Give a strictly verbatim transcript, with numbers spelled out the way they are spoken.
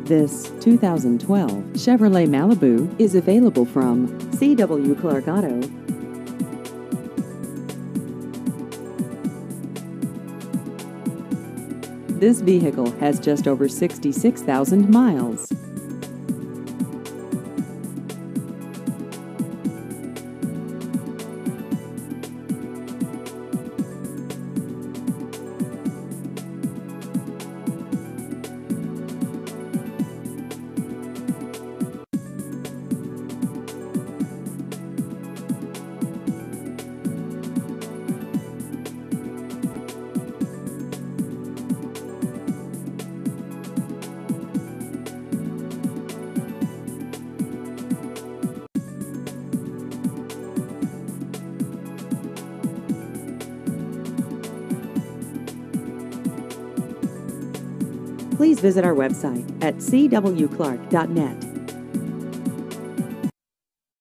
This two thousand twelve Chevrolet Malibu is available from C W Clark Auto. This vehicle has just over sixty-six thousand miles. Please visit our website at c w clark dot net.